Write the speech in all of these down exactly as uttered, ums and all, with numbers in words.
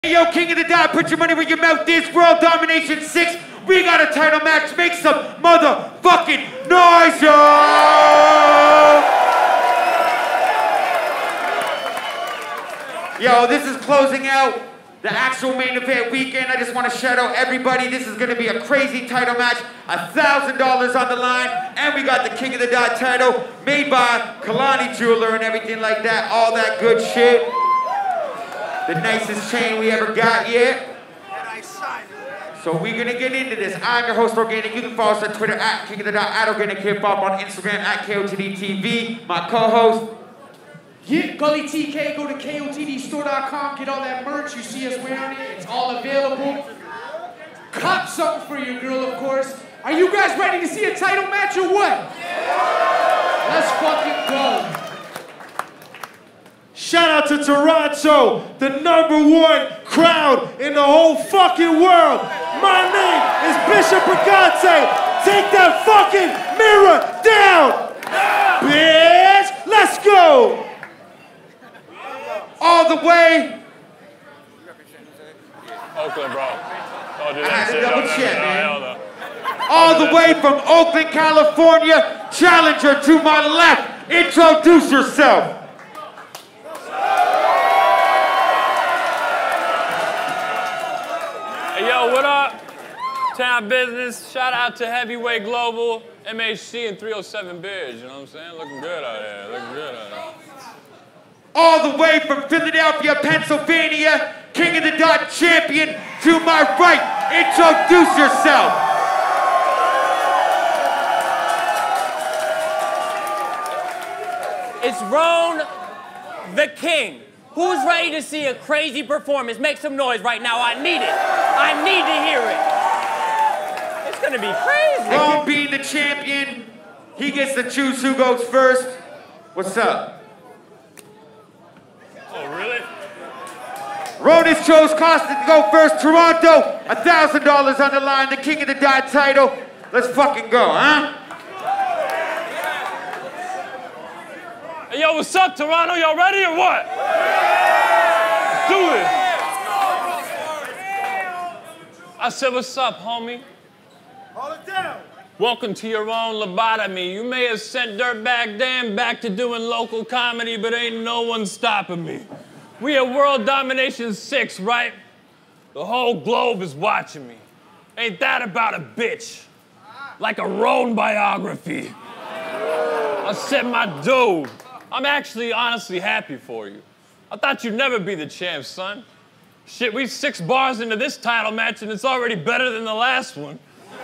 Hey, yo, King of the Dot, put your money where your mouth is. World Domination six. We got a title match. Make some motherfucking noise, yo! Yo, this is closing out the actual main event weekend. I just want to shout out everybody. This is going to be a crazy title match. A thousand dollars on the line. And we got the King of the Dot title made by Kalani Jeweler and everything like that. All that good shit. The nicest chain we ever got yet. So we're gonna get into this. I'm your host, Organic. You can follow us on Twitter at King of the Dot, at Organic Hip Hop, on Instagram at K O T D T V. My co-host. Yeah, Gully T K, go to K O T D store dot com, get all that merch, you see us wearing it, it's all available. Cop something for your girl, of course. Are you guys ready to see a title match or what? Let's fucking go. Shout out to Toronto, the number one crowd in the whole fucking world. My name is Bishop Brigante. Take that fucking mirror down, bitch. Let's go. All the way. Oakland, bro. Don't do I had that to shit. double No, check, no, man. no, no. All the way from Oakland, California. Challenger to my left. Introduce yourself. Hey, yo, what up? Town business. Shout out to Heavyweight Global, M H C, and three oh seven Beers. You know what I'm saying? Looking good out there. Looking good out there. All the way from Philadelphia, Pennsylvania. King of the Dot champion to my right. Introduce yourself. It's Roan the King. Who's ready to see a crazy performance? Make some noise right now. I need it. I need to hear it. It's gonna be crazy. Roan being the champion, he gets to choose who goes first. What's up? Oh, really? Roan has chose Costa to go first. Toronto, a thousand dollars on the line. The King of the Dot title. Let's fucking go, huh? Hey, yo, what's up, Toronto? Y'all ready or what? Let's do it. I said, what's up, homie? Hold it down. Welcome to your own lobotomy. You may have sent Dirtbag Dan back to doing local comedy, but ain't no one stopping me. We at World Domination six, right? The whole globe is watching me. Ain't that about a bitch? Like a Roan biography. I said, my dude, I'm actually honestly happy for you. I thought you'd never be the champ, son. Shit, we six bars into this title match and it's already better than the last one.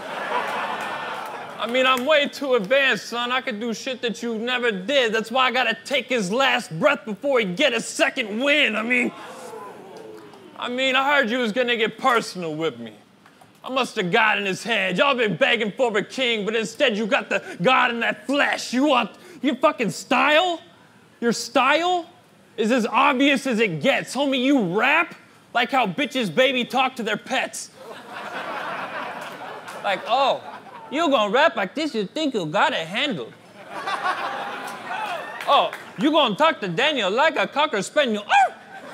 I mean, I'm way too advanced, son. I could do shit that you never did. That's why I gotta take his last breath before he get a second win. I mean, I mean, I heard you was gonna get personal with me. I must have got in his head. Y'all been begging for a king, but instead you got the God in that flesh. You want your fucking style? Your style is as obvious as it gets. Homie, you rap like how bitches baby talk to their pets. Like, oh, you gonna rap like this, you think you got it handled. Oh, you gonna talk to Daniel like a cocker spaniel. Oh!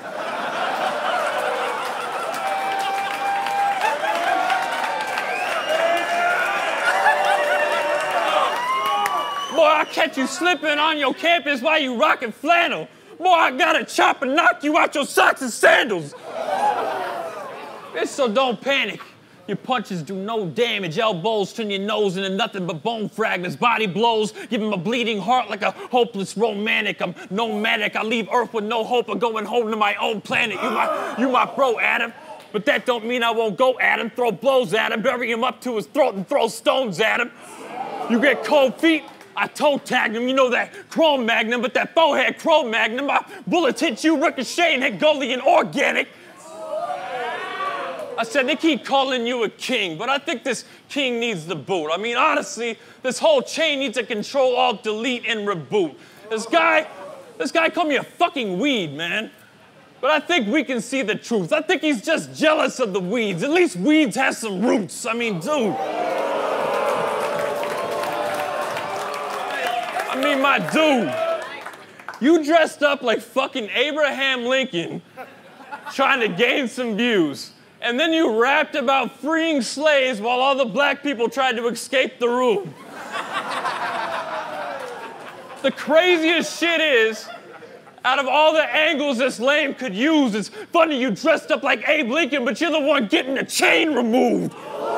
Boy, I catch you slipping on your campus while you rocking flannel. Boy, I gotta chop and knock you out your socks and sandals. Bitch, so don't panic. Your punches do no damage. Elbows turn your nose into nothing but bone fragments. Body blows, give him a bleeding heart like a hopeless romantic. I'm nomadic. I leave Earth with no hope of going home to my own planet. You my, you my bro, Adam. But that don't mean I won't go at him. Throw blows at him, bury him up to his throat and throw stones at him. You get cold feet, I toe tagged him. You know that Chrome Magnum, but that forehead Chrome Magnum. My bullets hit you, ricochet, and hit Gully and Organic. I said, they keep calling you a king, but I think this king needs the boot. I mean, honestly, this whole chain needs a control, alt, delete, and reboot. This guy, this guy called me a fucking weed, man. But I think we can see the truth. I think he's just jealous of the weeds. At least weeds have some roots. I mean, dude. I mean, my dude. You dressed up like fucking Abraham Lincoln, trying to gain some views. And then you rapped about freeing slaves while all the black people tried to escape the room. The craziest shit is, out of all the angles this lame could use, it's funny you dressed up like Abe Lincoln, but you're the one getting the chain removed.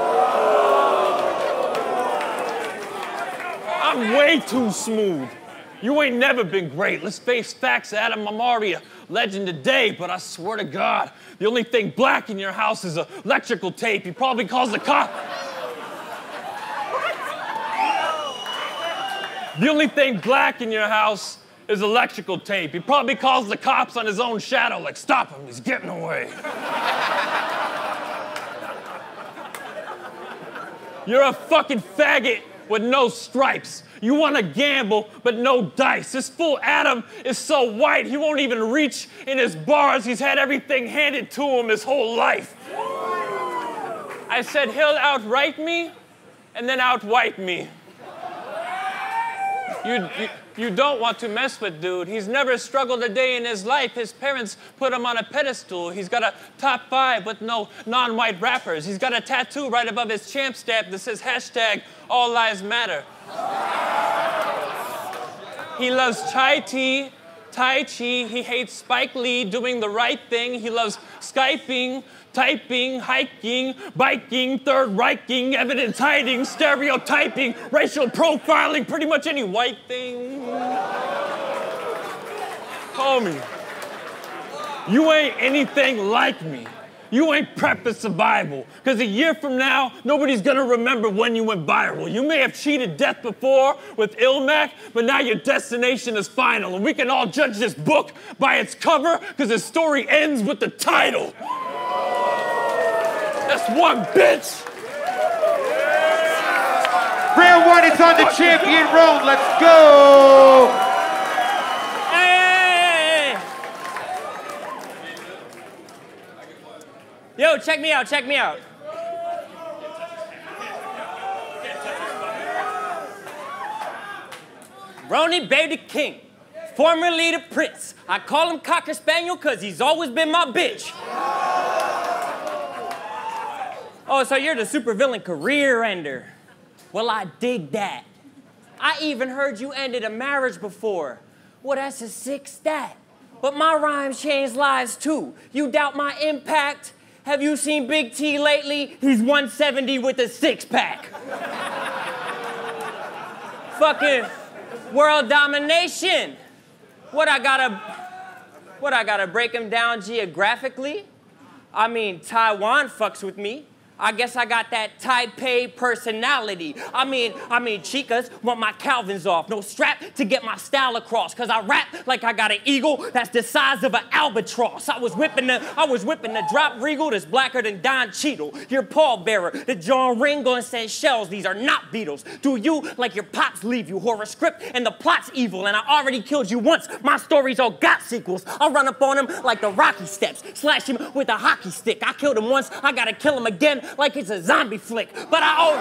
I'm way too smooth. You ain't never been great. Let's face facts. Adam Mamari, a legend today, but I swear to God, the only thing black in your house is electrical tape. He probably calls the cop. The only thing black in your house is electrical tape. He probably calls the cops on his own shadow, like, stop him, he's getting away. You're a fucking faggot with no stripes. You want to gamble, but no dice. This fool Adam is so white, he won't even reach in his bars. He's had everything handed to him his whole life. I said he'll outright me, and then outwhite me. You, you, you don't want to mess with dude. He's never struggled a day in his life. His parents put him on a pedestal. He's got a top five with no non-white rappers. He's got a tattoo right above his champ stamp that says hashtag all lives matter. He loves chai tea, Tai Chi. He hates Spike Lee doing the right thing. He loves Skyping, typing, hiking, biking, third riking, evidence hiding, stereotyping, racial profiling, pretty much any white thing. Homie, you ain't anything like me. You ain't prepped for survival. Because a year from now, nobody's gonna remember when you went viral. You may have cheated death before with Ilmac, but now your destination is final. And we can all judge this book by its cover, because the story ends with the title. That's one, bitch. Round one, it's on the champion road. Let's go. Hey! Yo, check me out, check me out. Ronnie Baby King, formerly the Prince. I call him Cocker Spaniel because he's always been my bitch. Oh, so you're the supervillain career ender. Well, I dig that. I even heard you ended a marriage before. Well, that's a sick stat. But my rhymes change lives too. You doubt my impact? Have you seen Big T lately? He's one seventy with a six pack. Fucking world domination. What I gotta, what I gotta break him down geographically? I mean, Taiwan fucks with me. I guess I got that Taipei personality. I mean, I mean, chicas want my Calvins off. No strap to get my style across. Cause I rap like I got an eagle that's the size of an albatross. I was whipping the, I was whipping the drop regal that's blacker than Don Cheadle. Your pallbearer, the John Ringo and sent shells. These are not Beatles. Do you like your pops leave you? Horoscript and the plot's evil. And I already killed you once. My stories all got sequels. I run up on him like the Rocky steps. Slash him with a hockey stick. I killed him once. I gotta kill him again. Like it's a zombie flick, but I owe.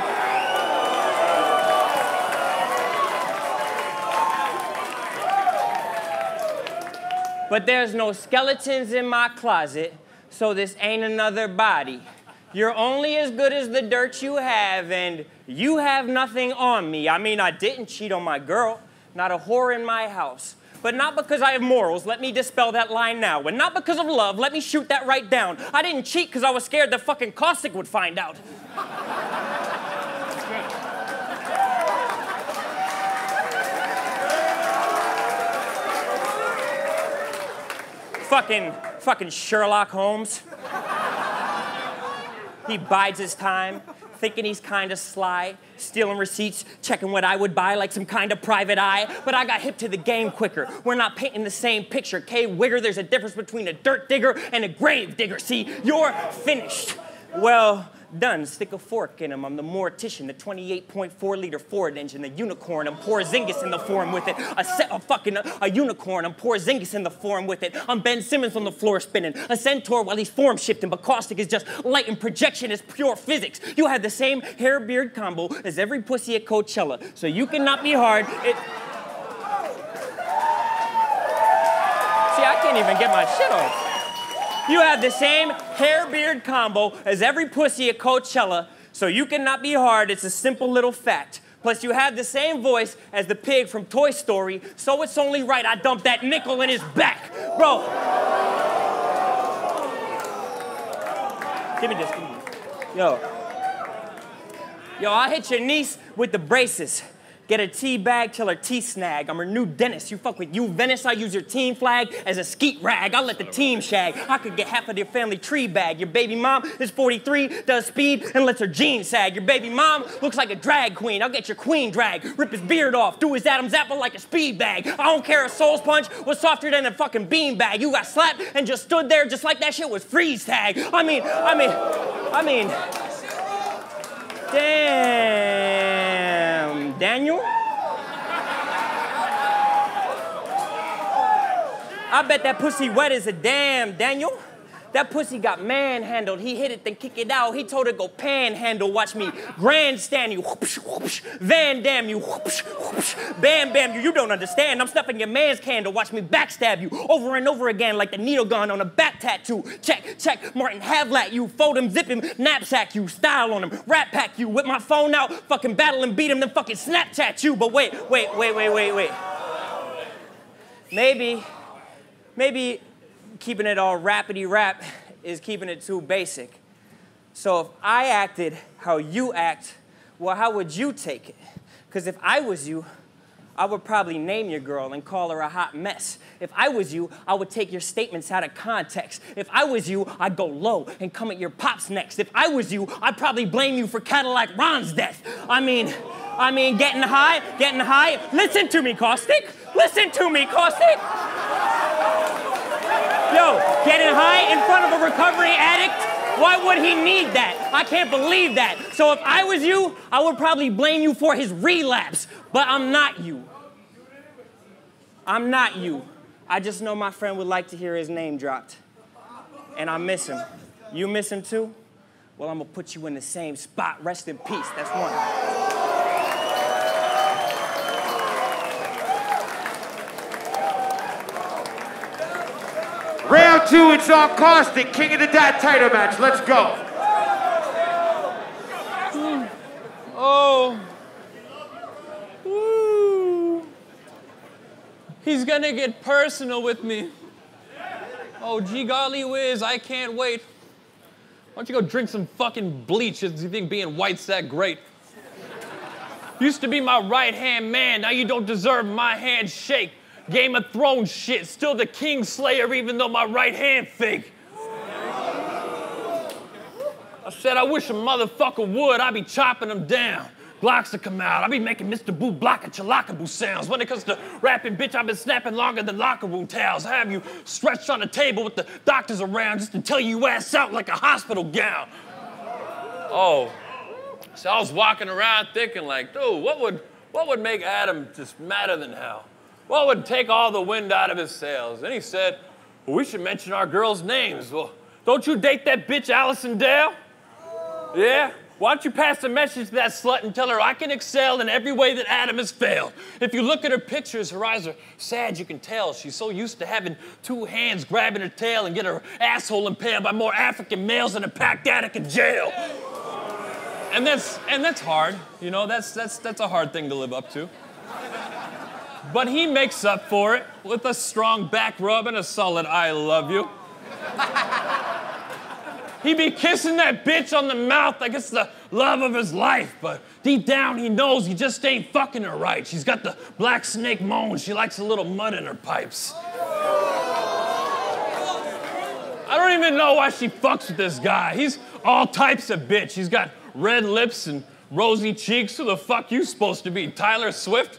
But there's no skeletons in my closet, so this ain't another body. You're only as good as the dirt you have, and you have nothing on me. I mean, I didn't cheat on my girl, not a whore in my house. But not because I have morals, let me dispel that line now. And not because of love, let me shoot that right down. I didn't cheat because I was scared that fucking Caustic would find out. fucking, fucking Sherlock Holmes. He bides his time, thinking he's kind of sly, stealing receipts, checking what I would buy like some kind of private eye. But I got hip to the game quicker. We're not painting the same picture. K. Wigger, there's a difference between a dirt digger and a grave digger. See, you're finished. Well done. Stick a fork in him. I'm the mortician, the twenty-eight point four liter Ford engine, the unicorn. I'm Porzingis in the form with it. A set a fucking a, a unicorn. I'm Porzingis in the form with it. I'm Ben Simmons on the floor spinning. A centaur while he's form shifting, but Caustic is just light and projection is pure physics. You have the same hair beard combo as every pussy at Coachella, so you can knock me hard. It. See, I can't even get my shit off. You have the same hair-beard combo as every pussy at Coachella, so you cannot be hard. It's a simple little fact. Plus, you have the same voice as the pig from Toy Story, so it's only right I dump that nickel in his back. Bro. Give me this, give me this. Yo. Yo, I'll hit your niece with the braces. Get a tea bag till her teeth snag. I'm her new dentist. You fuck with you, Venice. I use your team flag as a skeet rag. I'll let the team shag. I could get half of your family tree bag. Your baby mom is forty-three, does speed, and lets her jeans sag. Your baby mom looks like a drag queen. I'll get your queen drag. Rip his beard off. Do his Adam's apple like a speed bag. I don't care if Soul's Punch was softer than a fucking bean bag. You got slapped and just stood there just like that shit was freeze tag. I mean, I mean, I mean... Damn, Daniel? I bet that pussy wet as a damn, Daniel. That pussy got manhandled. He hit it, then kick it out. He told her go panhandle. Watch me grandstand you. Whoopsh, whoopsh, Van Dam you. Whoopsh, whoopsh, bam, bam you. You don't understand. I'm stuffing your man's candle. Watch me backstab you over and over again like the needle gun on a back tattoo. Check, check, Martin Havlat you. Fold him, zip him, knapsack you. Style on him, rat pack you. Whip my phone out, fucking battle and beat him, then fucking Snapchat you. But wait, wait, wait, wait, wait, wait. Maybe, maybe... keeping it all rappity rap is keeping it too basic. So if I acted how you act, well, how would you take it? Because if I was you, I would probably name your girl and call her a hot mess. If I was you, I would take your statements out of context. If I was you, I'd go low and come at your pops next. If I was you, I'd probably blame you for Cadillac Ron's death. I mean, I mean, getting high, getting high. Listen to me, Caustic. Listen to me, Caustic. Yo, getting high in front of a recovery addict? Why would he need that? I can't believe that. So if I was you, I would probably blame you for his relapse. But I'm not you. I'm not you. I just know my friend would like to hear his name dropped. And I miss him. You miss him too? Well, I'm gonna put you in the same spot. Rest in peace. That's one. Round two, it's on Caustic, King of the Dad title match. Let's go. Mm. Oh. Woo. He's gonna get personal with me. Oh, gee golly whiz, I can't wait. Why don't you go drink some fucking bleach if you think being white's that great? Used to be my right-hand man, now you don't deserve my handshake. Game of Thrones shit, still the King Slayer even though my right hand fake. I said I wish a motherfucker would, I'd be chopping them down. Glocks to come out, I'd be making Mister Boo Blocka Chalakaboo sounds. When it comes to rapping, bitch, I've been snapping longer than locker room towels. I have you stretched on the table with the doctors around just to tell you ass out like a hospital gown. Oh, so I was walking around thinking like, dude, what would, what would make Adam just madder than hell? What would take all the wind out of his sails? And he said, well, we should mention our girls' names. Well, don't you date that bitch Allison Dale? Yeah? Why don't you pass a message to that slut and tell her I can excel in every way that Adam has failed. If you look at her pictures, her eyes are sad, you can tell. She's so used to having two hands grabbing her tail and get her asshole impaled by more African males than a packed attic in jail. And that's, and that's hard, you know, that's, that's, that's a hard thing to live up to. But he makes up for it with a strong back rub and a solid I love you. He be kissing that bitch on the mouth like it's the love of his life, but deep down he knows he just ain't fucking her right. She's got the black snake moan. She likes a little mud in her pipes. I don't even know why she fucks with this guy. He's all types of bitch. He's got red lips and rosy cheeks. Who the fuck you supposed to be, Tyler Swift?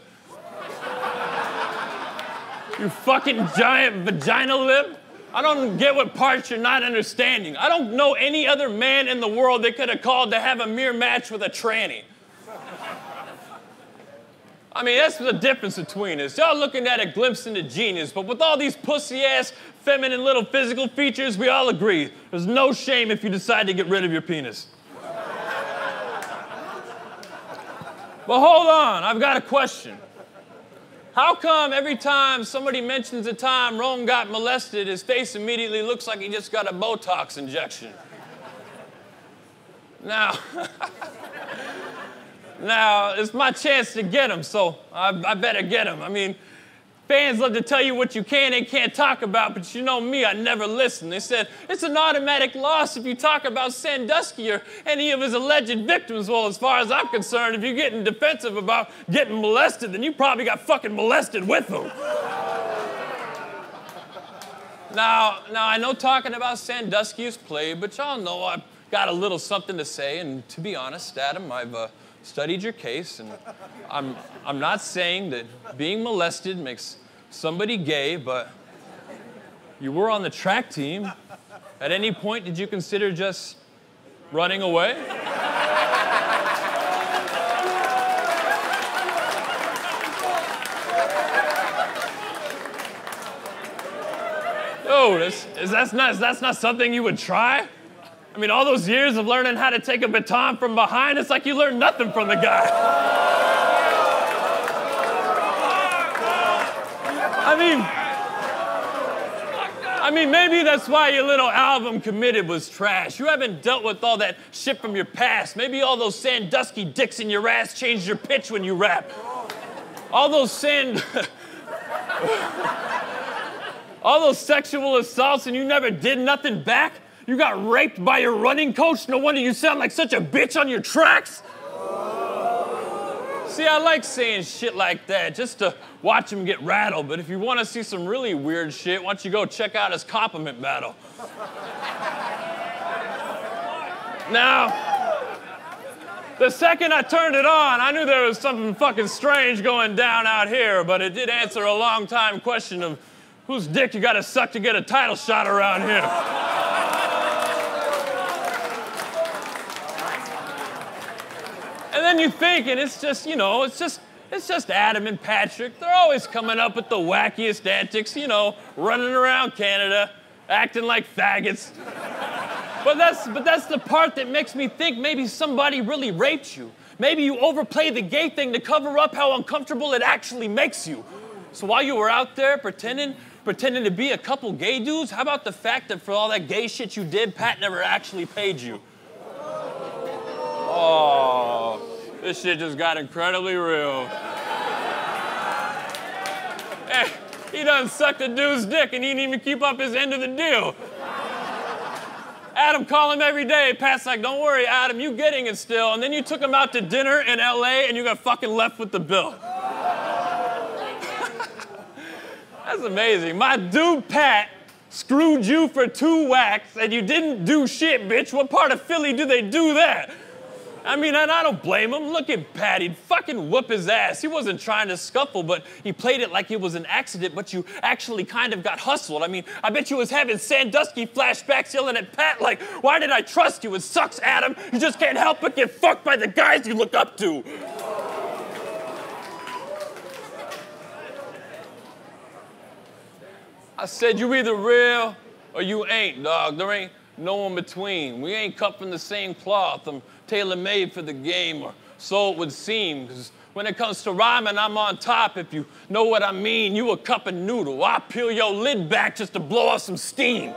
You fucking giant vagina lip. I don't get what parts you're not understanding. I don't know any other man in the world they could have called to have a mere match with a tranny. I mean, that's the difference between us. Y'all looking at a glimpse into genius, but with all these pussy-ass, feminine little physical features, we all agree. There's no shame if you decide to get rid of your penis. But hold on, I've got a question. How come every time somebody mentions the time Rome got molested, his face immediately looks like he just got a Botox injection? Now, now it's my chance to get him, so I, I better get him. I mean, fans love to tell you what you can and can't talk about, but you know me, I never listen. They said, it's an automatic loss if you talk about Sandusky or any of his alleged victims. Well, as far as I'm concerned, if you're getting defensive about getting molested, then you probably got fucking molested with them. now, now, I know talking about Sandusky is play, but y'all know I've got a little something to say, and to be honest, Adam, I've uh, studied your case, and I'm, I'm not saying that being molested makes somebody gay, but you were on the track team. At any point, did you consider just running away? Oh, that's, is, that's, not, that's not something you would try? I mean, all those years of learning how to take a baton from behind, it's like you learned nothing from the guy. I mean, I mean, maybe that's why your little album Committed was trash. You haven't dealt with all that shit from your past. Maybe all those Sandusky dicks in your ass changed your pitch when you rap. All those sand... all those sexual assaults and you never did nothing back? You got raped by your running coach? No wonder you sound like such a bitch on your tracks. See, I like saying shit like that just to watch him get rattled, but if you want to see some really weird shit, why don't you go check out his compliment battle. Now, the second I turned it on, I knew there was something fucking strange going down out here, but it did answer a long time question of whose dick you gotta suck to get a title shot around here. And then you think, and it's just, you know, it's just, it's just Adam and Patrick. They're always coming up with the wackiest antics, you know, running around Canada, acting like faggots. But that's, but that's the part that makes me think maybe somebody really raped you. Maybe you overplay the gay thing to cover up how uncomfortable it actually makes you. So while you were out there pretending, pretending to be a couple gay dudes, how about the fact that for all that gay shit you did, Pat never actually paid you? Oh, this shit just got incredibly real. Hey, he done sucked a dude's dick and he didn't even keep up his end of the deal. Adam call him every day. Pat's like, don't worry, Adam, you getting it still. And then you took him out to dinner in L A and you got fucking left with the bill. That's amazing. My dude Pat screwed you for two whacks and you didn't do shit, bitch. What part of Philly do they do that? I mean, and I don't blame him. Look at Pat. He'd fucking whoop his ass. He wasn't trying to scuffle, but he played it like it was an accident, but you actually kind of got hustled. I mean, I bet you was having Sandusky flashbacks yelling at Pat like, why did I trust you? It sucks, Adam. You just can't help but get fucked by the guys you look up to. I said, you either real or you ain't, dog. There ain't no in between. We ain't cut from the same cloth. I'm tailor-made for the game, or so it would seem. Because when it comes to rhyming, I'm on top. If you know what I mean, you a cup of noodle. I peel your lid back just to blow off some steam.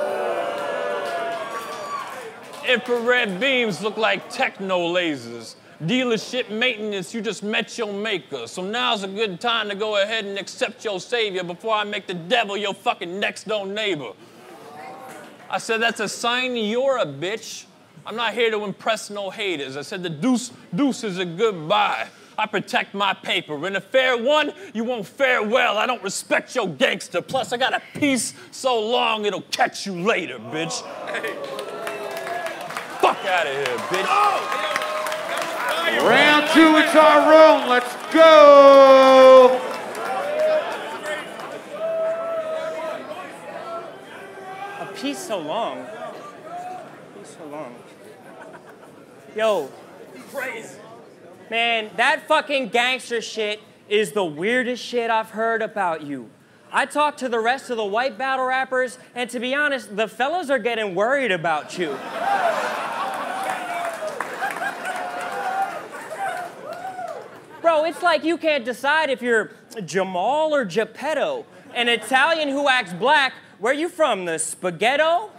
Infrared beams look like techno lasers. Dealership maintenance, you just met your maker. So now's a good time to go ahead and accept your savior before I make the devil your fucking next door neighbor. I said, that's a sign you're a bitch. I'm not here to impress no haters. I said, the deuce, deuce is a goodbye. I protect my paper. In a fair one, you won't fare well. I don't respect your gangster. Plus, I got a piece so long, it'll catch you later, bitch. Hey. Fuck out of here, bitch. Oh. Round two, it's our own. Let's go. A piece so long. A piece so long. Yo. Crazy. Man, that fucking gangster shit is the weirdest shit I've heard about you. I talked to the rest of the white battle rappers, and to be honest, the fellas are getting worried about you. Bro, it's like you can't decide if you're Jamal or Geppetto? An Italian who acts black. Where you from, the Spaghetto?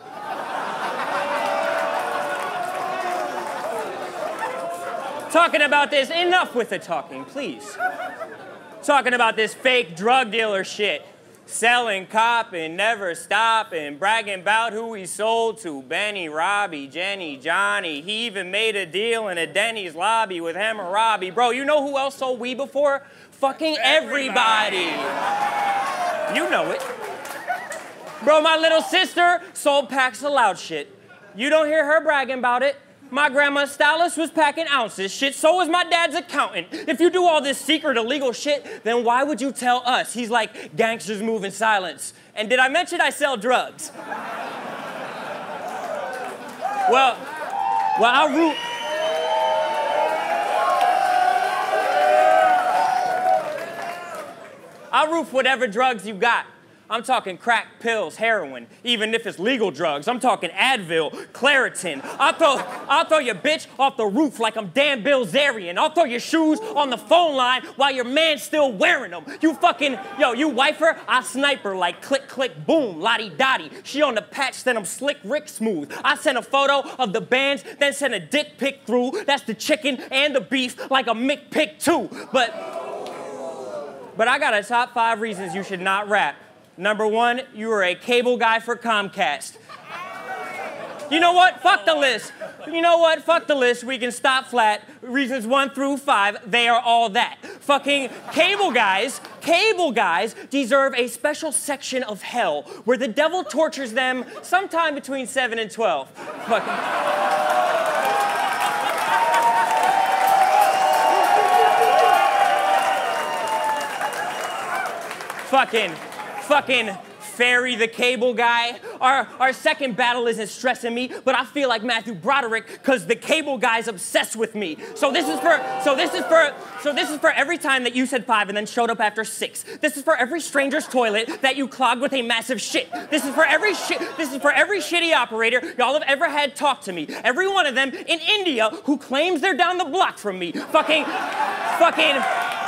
Talking about this, enough with the talking, please. Talking about this fake drug dealer shit. Selling, copping, never stopping, bragging about who he sold to. Benny, Robbie, Jenny, Johnny. He even made a deal in a Denny's lobby with Hammurabi. Bro, you know who else sold weed before? Fucking everybody. You know it. Bro, my little sister sold packs of loud shit. You don't hear her bragging about it. My grandma's stylist was packing ounces. Shit, so was my dad's accountant. If you do all this secret illegal shit, then why would you tell us? He's like, gangsters move in silence. And did I mention I sell drugs? Well, well, I'll root. I'll roof whatever drugs you got. I'm talking crack, pills, heroin, even if it's legal drugs. I'm talking Advil, Claritin. I'll throw, I'll throw your bitch off the roof like I'm Dan Bilzerian. I'll throw your shoes on the phone line while your man's still wearing them. You fucking, yo, you wife her, I snipe her like click, click, boom, lottie-dottie. She on the patch, then I'm slick Rick smooth. I send a photo of the bands, then send a dick pic through. That's the chicken and the beef like a McPick too. But, but I got a top five reasons you should not rap. Number one, you are a cable guy for Comcast. You know what? Fuck the list. You know what? Fuck the list. We can stop flat. Reasons one through five, they are all that. Fucking cable guys, cable guys deserve a special section of hell where the devil tortures them sometime between seven and twelve. Fucking... Fucking... Fucking Ferry the cable guy. Our, our second battle isn't stressing me, but I feel like Matthew Broderick because the cable guy's obsessed with me. So this is for, so this is for, so this is for every time that you said five and then showed up after six. This is for every stranger's toilet that you clogged with a massive shit. This is for every shit, this is for every shitty operator y'all have ever had talk to me. Every one of them in India who claims they're down the block from me. Fucking, fucking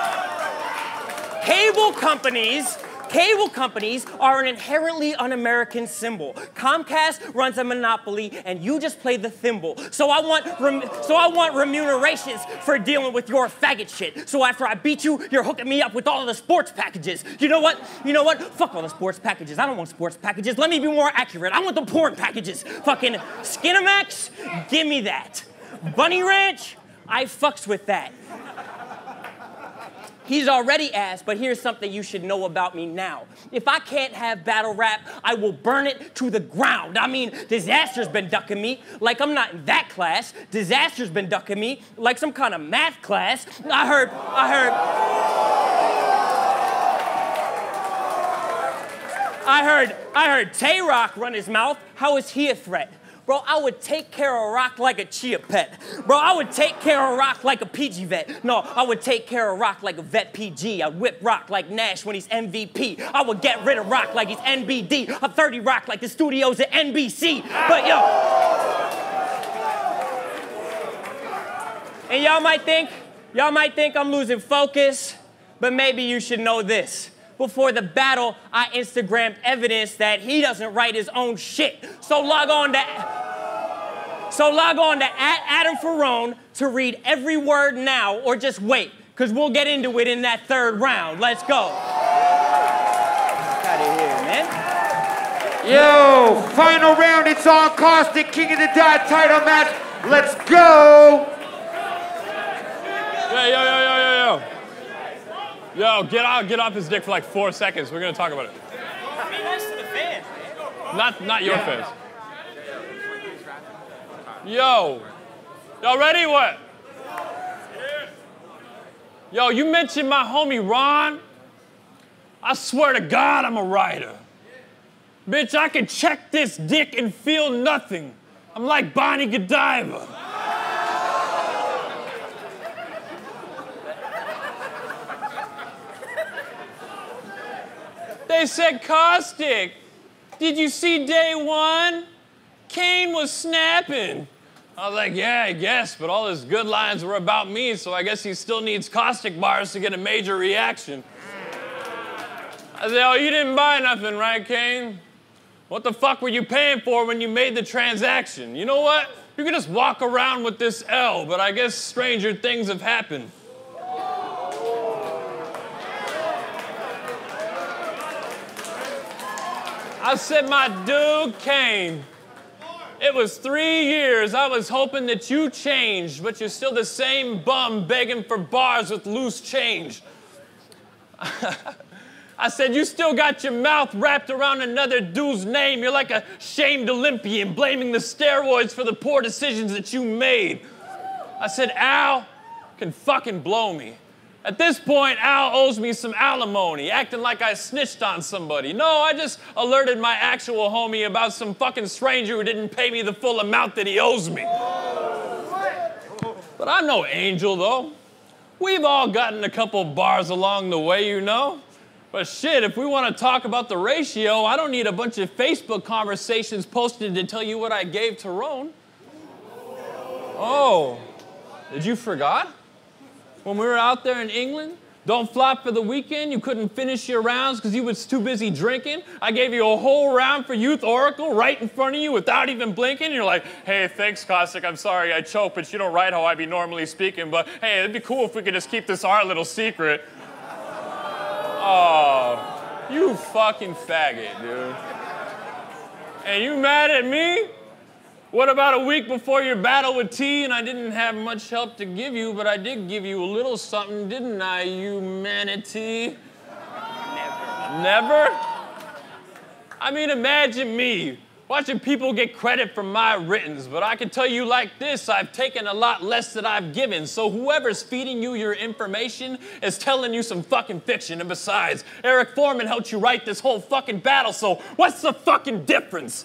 cable companies. Cable companies are an inherently un-American symbol. Comcast runs a monopoly, and you just play the thimble. So I want, rem so I want remunerations for dealing with your faggot shit. So after I beat you, you're hooking me up with all of the sports packages. You know what? You know what? Fuck all the sports packages. I don't want sports packages. Let me be more accurate. I want the porn packages. Fucking Skinamax, give me that. Bunny Ranch, I fucks with that. He's already asked, but here's something you should know about me now. If I can't have battle rap, I will burn it to the ground. I mean, Disaster's been ducking me like I'm not in that class. Disaster's been ducking me like some kind of math class. I heard, I heard, I heard, I heard Tay-Rock run his mouth. How is he a threat? Bro, I would take care of Rock like a chia pet. Bro, I would take care of Rock like a P G vet. No, I would take care of Rock like a vet P G. I'd whip Rock like Nash when he's M V P. I would get rid of Rock like he's N B D. I'd thirty Rock like the studios at N B C. But yo. And y'all might think, y'all might think I'm losing focus, but maybe you should know this. Before the battle, I Instagrammed evidence that he doesn't write his own shit. So log on to, so log on to at Adam Ferrone to read every word now, or just wait, because we'll get into it in that third round. Let's go. Out of here, man. Yo, final round, it's on Caustic, King of the Dot title match. Let's go. Yo, yo, yo, yo, yo, yo. Yo, get out, get off his dick for like four seconds. We're gonna talk about it. Be nice to the fans, man. Not, not your face. Yo, y'all ready? What? Yo, you mentioned my homie Ron. I swear to God, I'm a writer. Bitch, I can check this dick and feel nothing. I'm like Bonnie Godiva. They said, Caustic, did you see day one? Kane was snapping. I was like, yeah, I guess, but all his good lines were about me, so I guess he still needs Caustic bars to get a major reaction. I said, oh, you didn't buy nothing, right, Kane? What the fuck were you paying for when you made the transaction? You know what? You could just walk around with this L, but I guess stranger things have happened. I said, my dude, Kane, it was three years. I was hoping that you changed, but you're still the same bum begging for bars with loose change. I said, you still got your mouth wrapped around another dude's name. You're like a shamed Olympian blaming the steroids for the poor decisions that you made. I said, Al can fucking blow me. At this point, Al owes me some alimony, acting like I snitched on somebody. No, I just alerted my actual homie about some fucking stranger who didn't pay me the full amount that he owes me. But I'm no angel, though. We've all gotten a couple bars along the way, you know. But shit, if we want to talk about the ratio, I don't need a bunch of Facebook conversations posted to tell you what I gave Tyrone. Oh, did you forgot? When we were out there in England, don't flop for the weekend, you couldn't finish your rounds because you was too busy drinking. I gave you a whole round for Youth Oracle right in front of you without even blinking. You're like, hey, thanks, Cossack. I'm sorry I choked, but you don't write how I be normally speaking. But hey, it'd be cool if we could just keep this our little secret. Oh, you fucking faggot, dude. And you mad at me? What about a week before your battle with T and I didn't have much help to give you, but I did give you a little something, didn't I, you manatee? Never. Never? I mean, imagine me watching people get credit for my writtens, but I can tell you like this, I've taken a lot less than I've given, so whoever's feeding you your information is telling you some fucking fiction, and besides, Eric Foreman helped you write this whole fucking battle, so what's the fucking difference?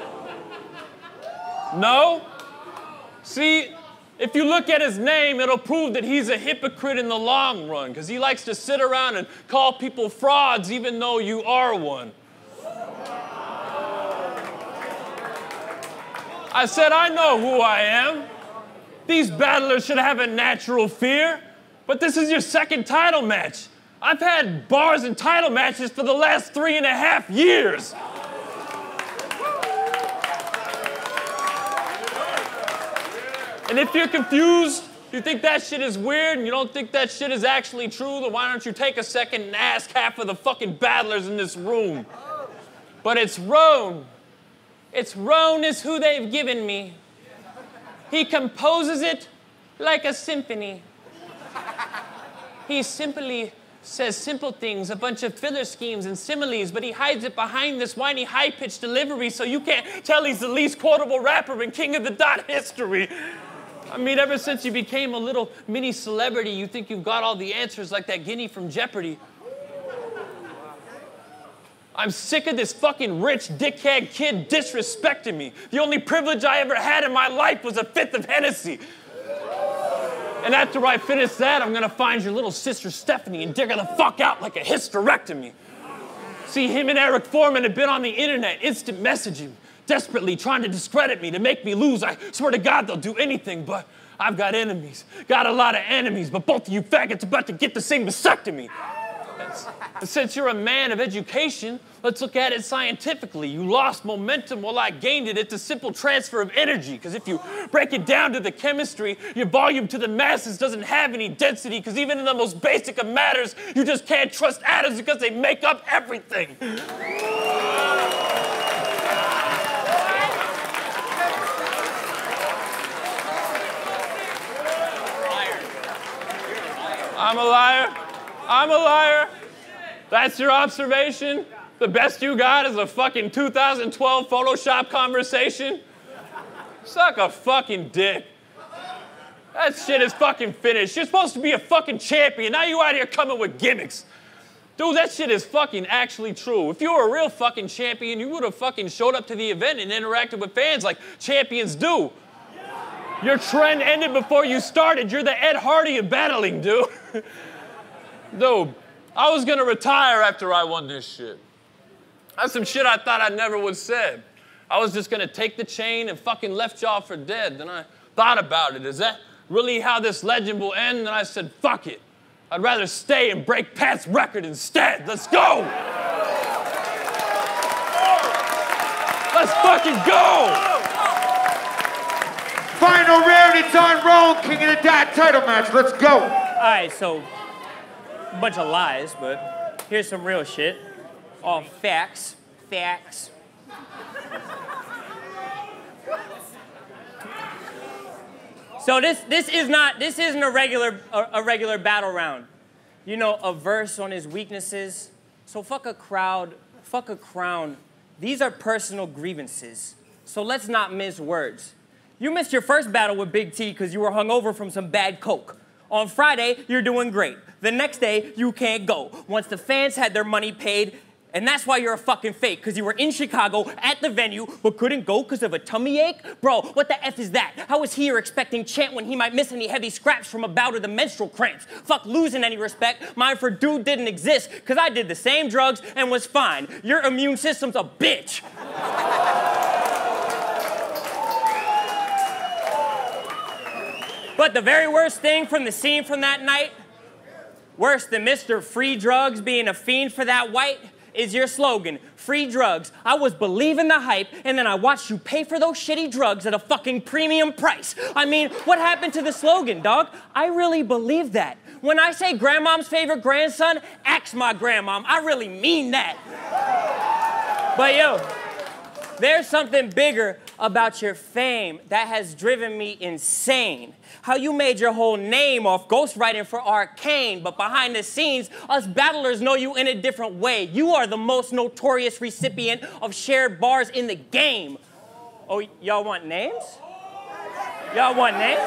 No? See, if you look at his name, it'll prove that he's a hypocrite in the long run, because he likes to sit around and call people frauds even though you are one. I said, I know who I am. These battlers should have a natural fear, but this is your second title match. I've had bars and title matches for the last three and a half years. And if you're confused, you think that shit is weird, and you don't think that shit is actually true, then why don't you take a second and ask half of the fucking battlers in this room? But it's Roan. It's Roan is who they've given me. He composes it like a symphony. He simply says simple things, a bunch of filler schemes and similes, but he hides it behind this whiny high-pitched delivery so you can't tell he's the least quotable rapper in King of the Dot history. I mean, ever since you became a little mini celebrity, you think you've got all the answers like that guinea from Jeopardy. I'm sick of this fucking rich dickhead kid disrespecting me. The only privilege I ever had in my life was a fifth of Hennessy. And after I finish that, I'm gonna find your little sister Stephanie and dig her the fuck out like a hysterectomy. See, him and Eric Foreman have been on the internet, instant messaging, desperately trying to discredit me, to make me lose. I swear to God they'll do anything, but I've got enemies. Got a lot of enemies, but both of you faggots about to get the same vasectomy. And since you're a man of education, let's look at it scientifically. You lost momentum while I gained it. It's a simple transfer of energy, because if you break it down to the chemistry, your volume to the masses doesn't have any density, because even in the most basic of matters, you just can't trust atoms because they make up everything. I'm a liar. I'm a liar. That's your observation? The best you got is a fucking two thousand twelve Photoshop conversation? Suck a fucking dick. That shit is fucking finished. You're supposed to be a fucking champion. Now you out here coming with gimmicks. Dude, that shit is fucking actually true. If you were a real fucking champion, you would have fucking showed up to the event and interacted with fans like champions do. Your trend ended before you started. You're the Ed Hardy of battling, dude. Dude, I was gonna retire after I won this shit. That's some shit I thought I never would say. I was just gonna take the chain and fucking left y'all for dead. Then I thought about it. Is that really how this legend will end? And I said, fuck it. I'd rather stay and break Pat's record instead. Let's go! Let's fucking go! Final round, it's on Roan, King of the Dot title match. Let's go. All right, so a bunch of lies, but here's some real shit. All facts, facts. So this this is not this isn't a regular a, a regular battle round. You know, a verse on his weaknesses. So fuck a crowd, fuck a crown. These are personal grievances. So let's not mince words. You missed your first battle with Big T because you were hungover from some bad coke. On Friday, you're doing great. The next day, you can't go. Once the fans had their money paid, and that's why you're a fucking fake, because you were in Chicago at the venue, but couldn't go because of a tummy ache? Bro, what the F is that? How is he here expecting chant when he might miss any heavy scraps from a bout of the menstrual cramps? Fuck losing any respect. Mine for dude didn't exist, because I did the same drugs and was fine. Your immune system's a bitch. But the very worst thing from the scene from that night, worse than Mister Free Drugs being a fiend for that white, is your slogan, free drugs. I was believing the hype, and then I watched you pay for those shitty drugs at a fucking premium price. I mean, what happened to the slogan, dog? I really believe that. When I say grandmom's favorite grandson, ask my grandmom. I really mean that. But yo, there's something bigger about your fame that has driven me insane. How you made your whole name off ghostwriting for Arcane, but behind the scenes, us battlers know you in a different way. You are the most notorious recipient of shared bars in the game. Oh, y'all want names? Y'all want names?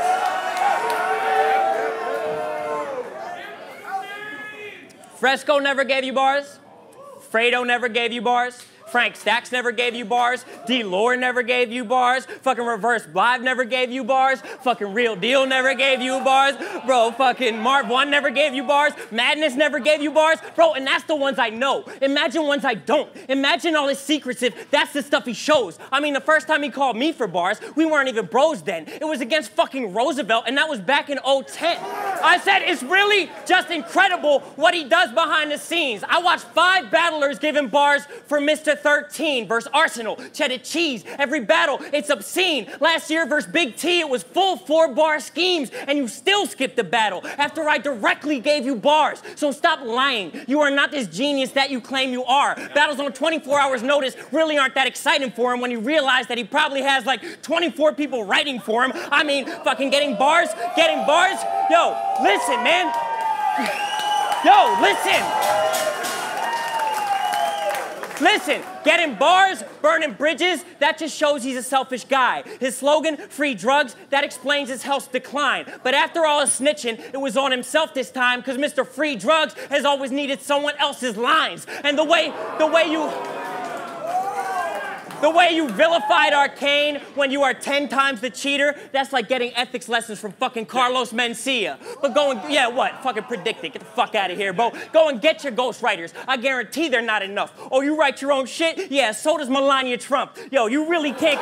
Fresco never gave you bars. Fredo never gave you bars. Frank Stacks never gave you bars. D-Lore never gave you bars. Fucking Reverse Live never gave you bars. Fucking Real Deal never gave you bars. Bro, fucking Marv One never gave you bars. Madness never gave you bars. Bro, and that's the ones I know. Imagine ones I don't. Imagine all his secrets if that's the stuff he shows. I mean, the first time he called me for bars, we weren't even bros then. It was against fucking Roosevelt, and that was back in oh ten. I said, it's really just incredible what he does behind the scenes. I watched five battlers give him bars for Mister thirteen versus Arsenal, cheddar cheese. Every battle, it's obscene. Last year versus Big T, it was full four-bar schemes, and you still skipped the battle after I directly gave you bars. So stop lying. You are not this genius that you claim you are. Battles on twenty-four hours notice really aren't that exciting for him when you realize that he probably has like twenty-four people writing for him. I mean, fucking getting bars, getting bars. Yo, listen, man. Yo, listen. Listen, getting bars, burning bridges, that just shows he's a selfish guy. His slogan, free drugs, that explains his health's decline. But after all his snitching, it was on himself this time because Mister Free Drugs has always needed someone else's lines. And the way, the way you... The way you vilified Arcane when you are ten times the cheater, that's like getting ethics lessons from fucking Carlos Mencia. But go and, yeah, what? Fucking predict it. Get the fuck out of here, bro. Go and get your ghostwriters. I guarantee they're not enough. Oh, you write your own shit? Yeah, so does Melania Trump. Yo, you really can't...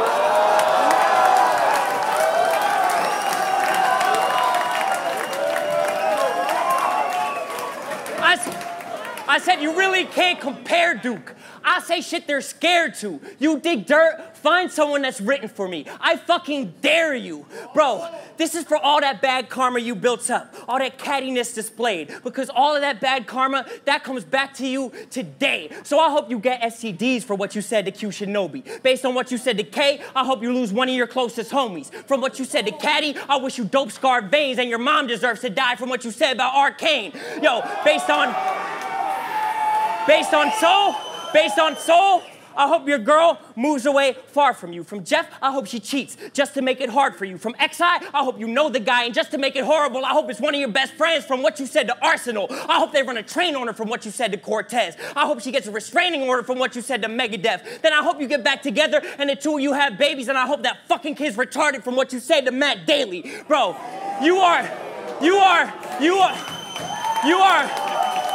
I, I said you really can't compare, Duke. I say shit they're scared to. You dig dirt, find someone that's written for me. I fucking dare you. Bro, this is for all that bad karma you built up, all that cattiness displayed, because all of that bad karma, that comes back to you today. So I hope you get S T Ds for what you said to Q Shinobi. Based on what you said to K, I hope you lose one of your closest homies. From what you said to Caddy, I wish you dope scarred veins, and your mom deserves to die from what you said about Arcane. Yo, based on, based on Soul, Based on Soul, I hope your girl moves away far from you. From Jeff, I hope she cheats just to make it hard for you. From X I, I hope you know the guy, and just to make it horrible, I hope it's one of your best friends from what you said to Arsenal. I hope they run a train on her from what you said to Cortez. I hope she gets a restraining order from what you said to Megadeth. Then I hope you get back together and the two of you have babies, and I hope that fucking kid's retarded from what you said to Matt Daly. Bro, you are, you are, you are, you are,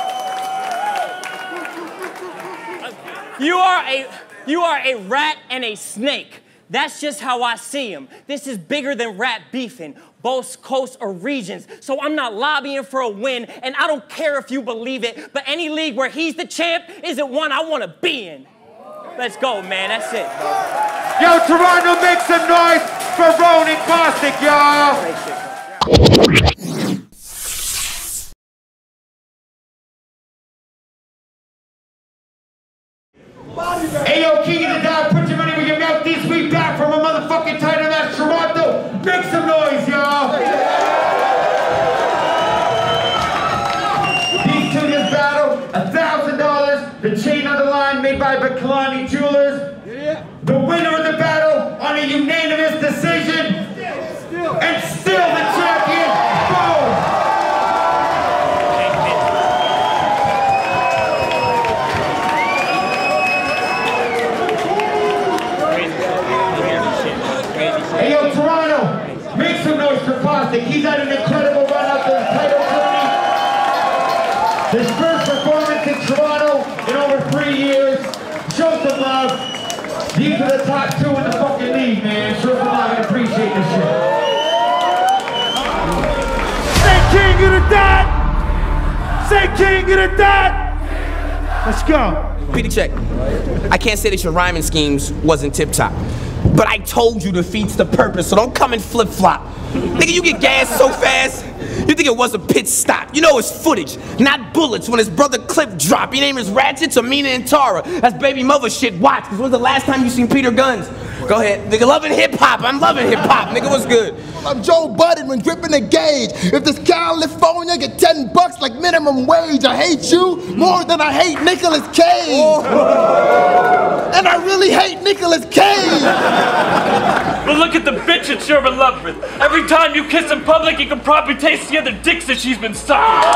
You are a, you are a rat and a snake. That's just how I see him. This is bigger than rat beefing, both coasts or regions. So I'm not lobbying for a win, and I don't care if you believe it, but any league where he's the champ isn't one I want to be in. Let's go, man. That's it. Yo, Toronto, make some noise for Ronan Caustic, y'all. Hey, yo, King of the Dog, put your money where your mouth is. We back from a motherfucking title match, Toronto. Make some noise, y'all. These two this battle, a thousand dollars. The chain on the line made by Baklani Jewelers. Yeah. The winner of the battle on a unanimous decision. Still. And still the champion. Boom. Hey, yo, Toronto, make some noise for Caustic. He's had an incredible run up to the title journey. His first performance in Toronto in over three years. Show some love. These are the top two in the fucking league, man. Show some love and appreciate this shit. Say King of the Dot! Say King of the Dot! Let's go. Petey check. I can't say that your rhyming schemes wasn't tip-top. But I told you defeats the purpose, so don't come and flip-flop. Nigga, you get gas so fast, you think it was a pit stop. You know it's footage, not bullets when his brother Clip dropped. Your name is Ratchet, Amina, and Tara. That's baby mother shit, watch, because when's the last time you seen Peter Guns? Go ahead. Nigga, loving hip-hop. I'm loving hip-hop. Nigga, what's good? I'm Joe Budden when gripping the gauge. If this California get ten bucks like minimum wage, I hate you more than I hate Nicolas Cage. Oh. And I really hate Nicolas Cage. But look at the bitch that you're in love with. Every time you kiss in public, you can probably taste the other dicks that she's been sucking.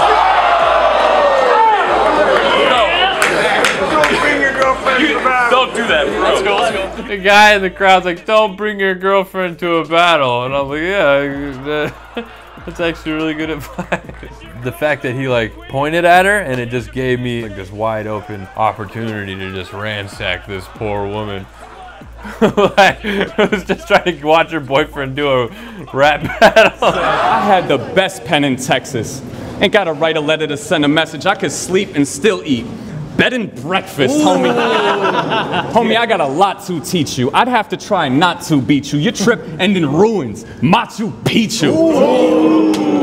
Don't bring your girlfriend You, to the battle. don't do that. Let's go, let's go. The guy in the crowd's like, don't bring your girlfriend to a battle. And I'm like, yeah, that's actually really good advice. The fact that he like pointed at her and it just gave me like this wide open opportunity to just ransack this poor woman. Like, I was just trying to watch her boyfriend do a rap battle. I had the best pen in Texas. Ain't gotta write a letter to send a message. I could sleep and still eat. Bed and breakfast, Ooh. homie. Homie, I got a lot to teach you. I'd have to try not to beat you. Your trip end in ruins. Machu Picchu. Ooh.